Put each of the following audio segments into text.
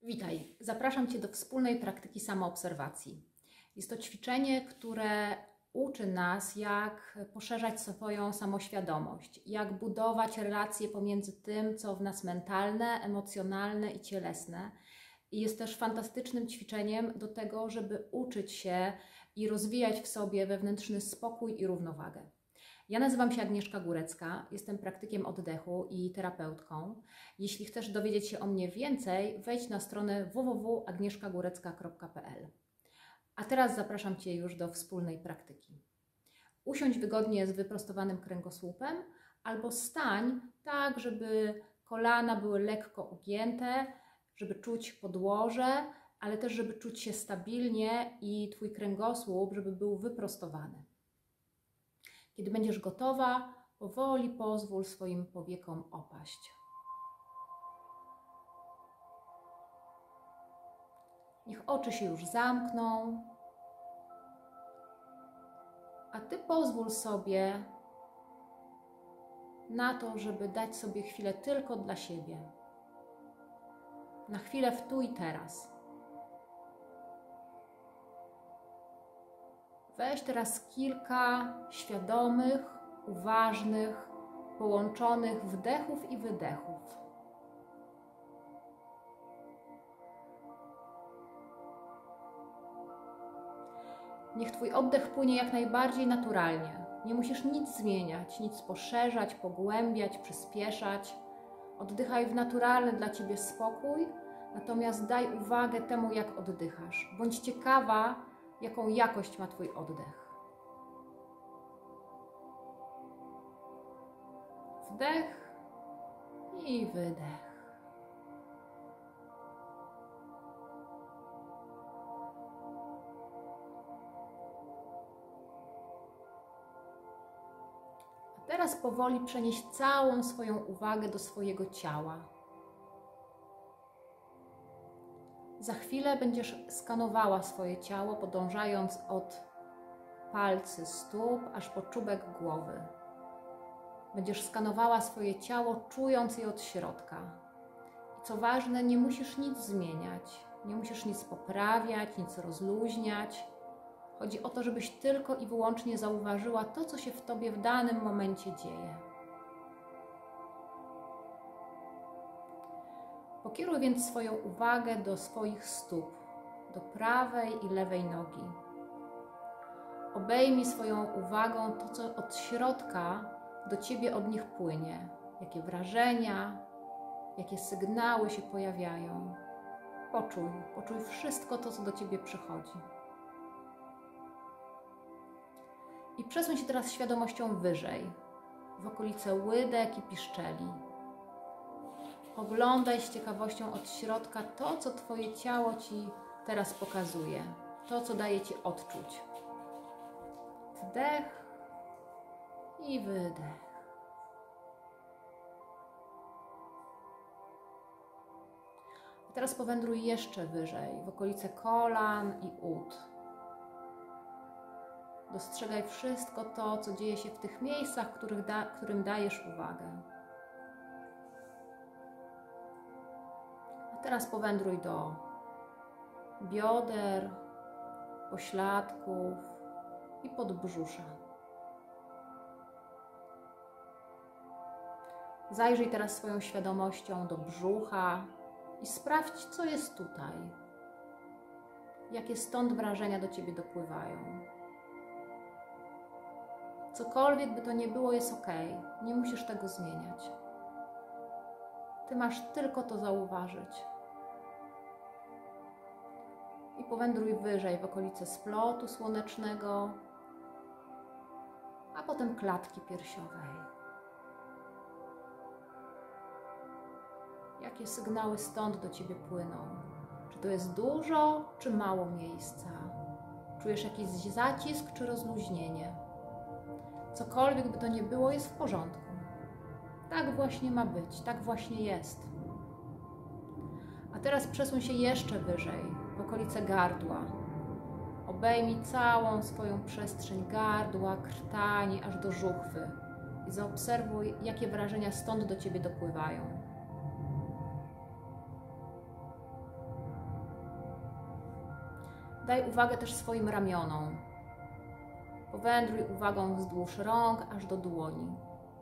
Witaj, zapraszam Cię do wspólnej praktyki samoobserwacji. Jest to ćwiczenie, które uczy nas, jak poszerzać swoją samoświadomość, jak budować relacje pomiędzy tym, co w nas mentalne, emocjonalne i cielesne. I jest też fantastycznym ćwiczeniem do tego, żeby uczyć się i rozwijać w sobie wewnętrzny spokój i równowagę. Ja nazywam się Agnieszka Górecka, jestem praktykiem oddechu i terapeutką. Jeśli chcesz dowiedzieć się o mnie więcej, wejdź na stronę www.agnieszkagórecka.pl. A teraz zapraszam Cię już do wspólnej praktyki. Usiądź wygodnie z wyprostowanym kręgosłupem albo stań tak, żeby kolana były lekko ugięte, żeby czuć podłoże, ale też żeby czuć się stabilnie i Twój kręgosłup, żeby był wyprostowany. Kiedy będziesz gotowa, powoli pozwól swoim powiekom opaść. Niech oczy się już zamkną, a Ty pozwól sobie na to, żeby dać sobie chwilę tylko dla siebie. Na chwilę w tu i teraz. Weź teraz kilka świadomych, uważnych, połączonych wdechów i wydechów. Niech Twój oddech płynie jak najbardziej naturalnie. Nie musisz nic zmieniać, nic poszerzać, pogłębiać, przyspieszać. Oddychaj w naturalny dla Ciebie spokój, natomiast daj uwagę temu, jak oddychasz. Bądź ciekawa, jaką jakość ma Twój oddech. Wdech i wydech. A teraz powoli przenieś całą swoją uwagę do swojego ciała. Za chwilę będziesz skanowała swoje ciało, podążając od palcy stóp aż po czubek głowy. Będziesz skanowała swoje ciało, czując je od środka. I co ważne, nie musisz nic zmieniać, nie musisz nic poprawiać, nic rozluźniać. Chodzi o to, żebyś tylko i wyłącznie zauważyła to, co się w Tobie w danym momencie dzieje. Pokieruj więc swoją uwagę do swoich stóp, do prawej i lewej nogi. Obejmij swoją uwagą to, co od środka do Ciebie od nich płynie. Jakie wrażenia, jakie sygnały się pojawiają. Poczuj wszystko to, co do Ciebie przychodzi. I przesuń się teraz świadomością wyżej, w okolice łydek i piszczeli. Oglądaj z ciekawością od środka to, co Twoje ciało Ci teraz pokazuje, to, co daje Ci odczuć. Wdech i wydech. A teraz powędruj jeszcze wyżej, w okolice kolan i ud. Dostrzegaj wszystko to, co dzieje się w tych miejscach, którym dajesz uwagę. A teraz powędruj do bioder, pośladków i podbrzusza. Zajrzyj teraz swoją świadomością do brzucha i sprawdź, co jest tutaj. Jakie stąd wrażenia do Ciebie dopływają. Cokolwiek by to nie było, jest ok. Nie musisz tego zmieniać. Ty masz tylko to zauważyć. I powędruj wyżej w okolice splotu słonecznego, a potem klatki piersiowej. Jakie sygnały stąd do Ciebie płyną? Czy to jest dużo, czy mało miejsca? Czujesz jakiś zacisk, czy rozluźnienie? Cokolwiek by to nie było, jest w porządku. Tak właśnie ma być, tak właśnie jest. A teraz przesuń się jeszcze wyżej, w okolice gardła. Obejmij całą swoją przestrzeń gardła, krtani, aż do żuchwy i zaobserwuj, jakie wrażenia stąd do Ciebie dopływają. Daj uwagę też swoim ramionom. Powędruj uwagą wzdłuż rąk aż do dłoni.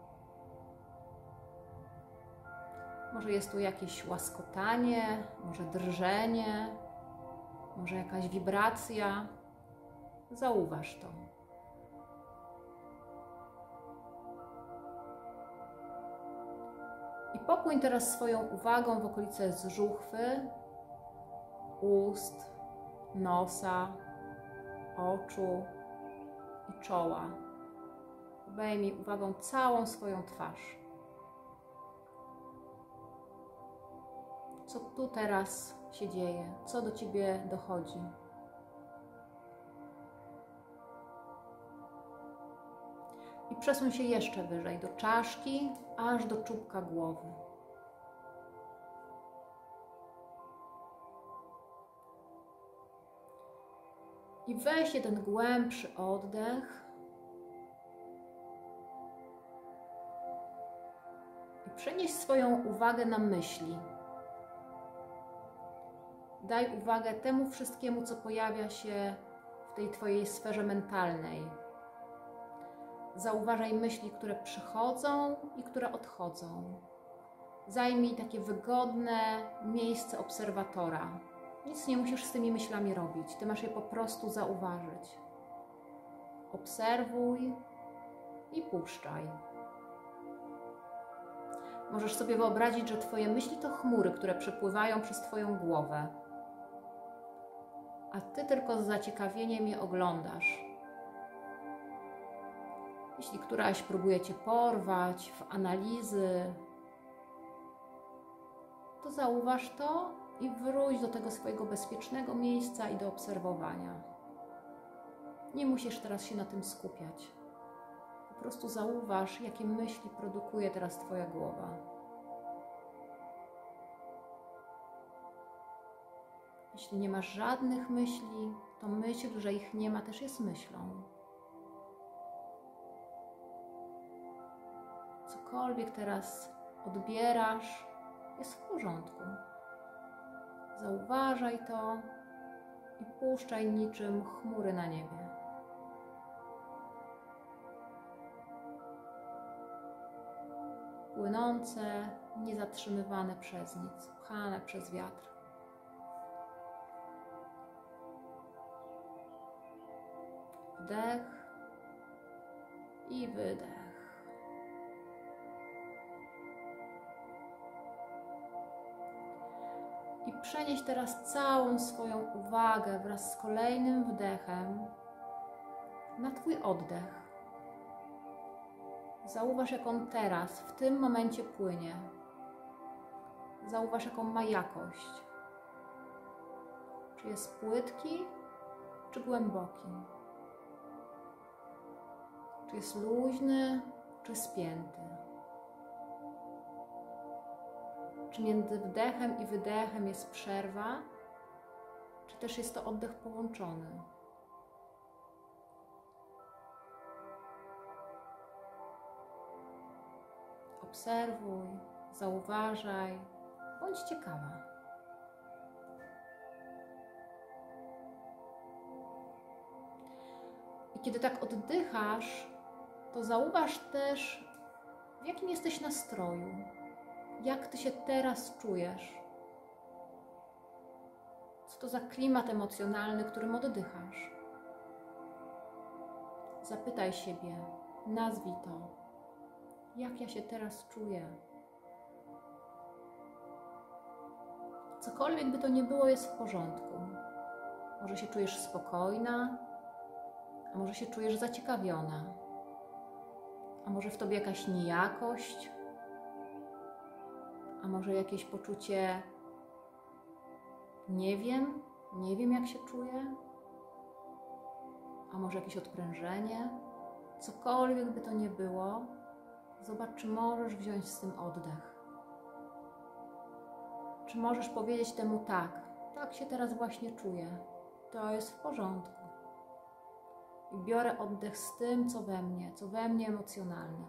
Może jest tu jakieś łaskotanie, może drżenie, może jakaś wibracja. Zauważ to. I popłyń teraz swoją uwagą w okolice żuchwy, ust, nosa, oczu i czoła. Obejmij uwagą całą swoją twarz. Co tu teraz się dzieje? Co do Ciebie dochodzi? I przesuń się jeszcze wyżej, do czaszki, aż do czubka głowy. I weź jeden głębszy oddech. I przenieś swoją uwagę na myśli. Daj uwagę temu wszystkiemu, co pojawia się w tej Twojej sferze mentalnej. Zauważaj myśli, które przychodzą i które odchodzą. Zajmij takie wygodne miejsce obserwatora. Nic nie musisz z tymi myślami robić. Ty masz je po prostu zauważyć. Obserwuj i puszczaj. Możesz sobie wyobrazić, że Twoje myśli to chmury, które przepływają przez Twoją głowę. A Ty tylko z zaciekawieniem je oglądasz. Jeśli któraś próbuje Cię porwać w analizy, to zauważ to i wróć do tego swojego bezpiecznego miejsca i do obserwowania. Nie musisz teraz się na tym skupiać. Po prostu zauważ, jakie myśli produkuje teraz Twoja głowa. Jeśli nie masz żadnych myśli, to myśl, że ich nie ma, też jest myślą. Cokolwiek teraz odbierasz, jest w porządku. Zauważaj to i puszczaj niczym chmury na niebie. Płynące, niezatrzymywane przez nic, pchane przez wiatr. Wdech i wydech. I przenieś teraz całą swoją uwagę wraz z kolejnym wdechem na Twój oddech. Zauważ, jak on teraz, w tym momencie płynie. Zauważ, jaką ma jakość. Czy jest płytki, czy głęboki? Czy jest luźny, czy spięty? Czy między wdechem i wydechem jest przerwa, czy też jest to oddech połączony? Obserwuj, zauważaj, bądź ciekawa. I kiedy tak oddychasz, to zauważ też, w jakim jesteś nastroju. Jak Ty się teraz czujesz? Co to za klimat emocjonalny, którym oddychasz? Zapytaj siebie, nazwij to. Jak ja się teraz czuję? Cokolwiek by to nie było, jest w porządku. Może się czujesz spokojna, a może się czujesz zaciekawiona, a może w Tobie jakaś niejakość, a może jakieś poczucie nie wiem jak się czuję, a może jakieś odprężenie. Cokolwiek by to nie było, zobacz, czy możesz wziąć z tym oddech. Czy możesz powiedzieć temu tak się teraz właśnie czuję, to jest w porządku. I biorę oddech z tym, co we mnie emocjonalne.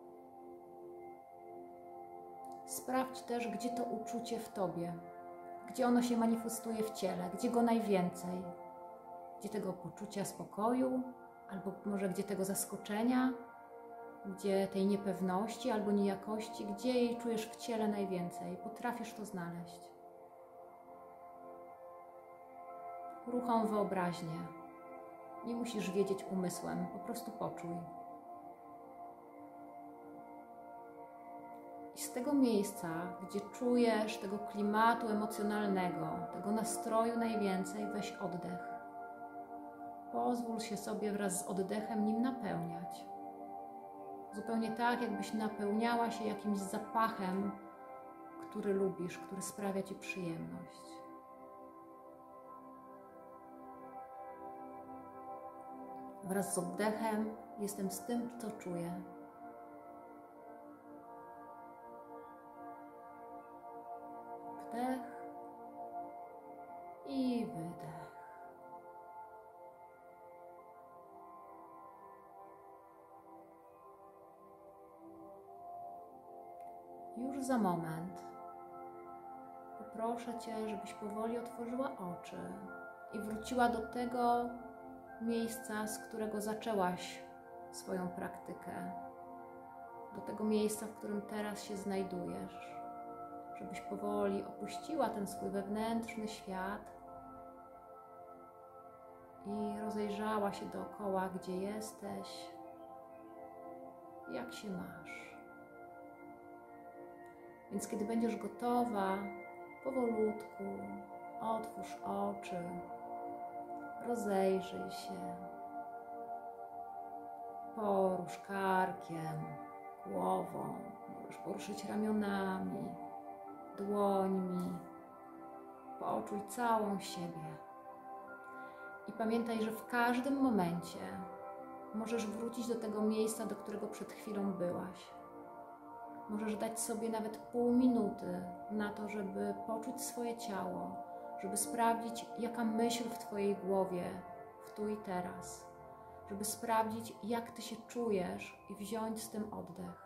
Sprawdź też, gdzie to uczucie w Tobie, gdzie ono się manifestuje w ciele, gdzie go najwięcej, gdzie tego poczucia spokoju, albo może gdzie tego zaskoczenia, gdzie tej niepewności albo niejakości, gdzie jej czujesz w ciele najwięcej. Potrafisz to znaleźć. Uruchom wyobraźnię. Nie musisz wiedzieć umysłem, po prostu poczuj. I z tego miejsca, gdzie czujesz tego klimatu emocjonalnego, tego nastroju najwięcej, weź oddech. Pozwól się sobie wraz z oddechem nim napełniać. Zupełnie tak, jakbyś napełniała się jakimś zapachem, który lubisz, który sprawia Ci przyjemność. Wraz z oddechem jestem z tym, co czuję. Wdech i wydech. Już za moment poproszę Cię, żebyś powoli otworzyła oczy i wróciła do tego miejsca, z którego zaczęłaś swoją praktykę, do tego miejsca, w którym teraz się znajdujesz, żebyś powoli opuściła ten swój wewnętrzny świat i rozejrzała się dookoła, gdzie jesteś, jak się masz. Więc kiedy będziesz gotowa, powolutku otwórz oczy, rozejrzyj się, porusz karkiem, głową, możesz poruszyć ramionami, dłońmi, poczuj całą siebie. I pamiętaj, że w każdym momencie możesz wrócić do tego miejsca, do którego przed chwilą byłaś. Możesz dać sobie nawet pół minuty na to, żeby poczuć swoje ciało, żeby sprawdzić, jaka myśl w Twojej głowie w tu i teraz, żeby sprawdzić, jak Ty się czujesz i wziąć z tym oddech.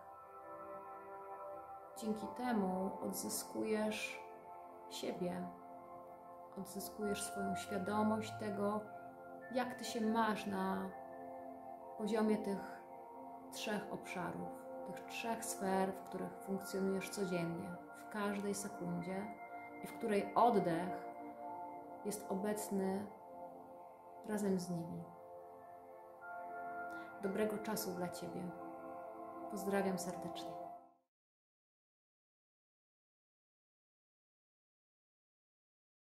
Dzięki temu odzyskujesz siebie, odzyskujesz swoją świadomość tego, jak Ty się masz na poziomie tych 3 obszarów, tych 3 sfer, w których funkcjonujesz codziennie, w każdej sekundzie i w której oddech jest obecny razem z nimi. Dobrego czasu dla Ciebie. Pozdrawiam serdecznie.